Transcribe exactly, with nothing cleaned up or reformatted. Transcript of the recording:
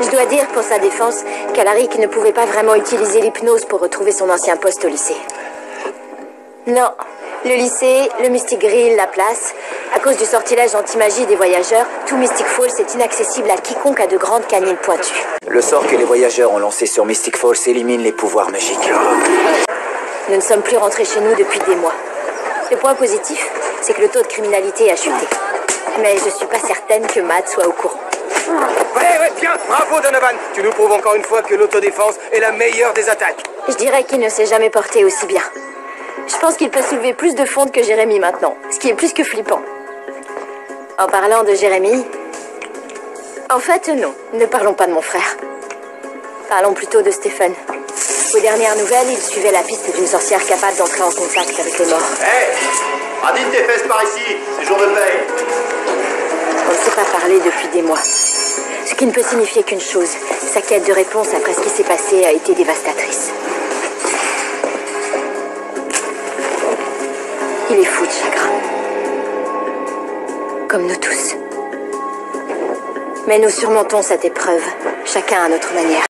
Je dois dire, pour sa défense, qu'Alaric ne pouvait pas vraiment utiliser l'hypnose pour retrouver son ancien poste au lycée. Non. Le lycée, le Mystic Grill, la place. À cause du sortilège anti-magie des voyageurs, tout Mystic Falls est inaccessible à quiconque a de grandes canines pointues. Le sort que les voyageurs ont lancé sur Mystic Falls élimine les pouvoirs magiques. Nous ne sommes plus rentrés chez nous depuis des mois. Le point positif, c'est que le taux de criminalité a chuté. Mais je suis pas certaine que Matt soit au courant. Ouais, ouais, bien, bravo Donovan. Tu nous prouves encore une fois que l'autodéfense est la meilleure des attaques. Je dirais qu'il ne s'est jamais porté aussi bien. Je pense qu'il peut soulever plus de fonte que Jérémy maintenant, ce qui est plus que flippant. En parlant de Jérémy... En fait, non, ne parlons pas de mon frère. Parlons plutôt de Stephen. Aux dernières nouvelles, il suivait la piste d'une sorcière capable d'entrer en contact avec les morts. Hé hey, Radine tes fesses par ici, c'est jour de paye. On ne s'est pas parlé depuis des mois. Ce qui ne peut signifier qu'une chose, sa quête de réponse après ce qui s'est passé a été dévastatrice. Il est fou de chagrin. Comme nous tous. Mais nous surmontons cette épreuve, chacun à notre manière.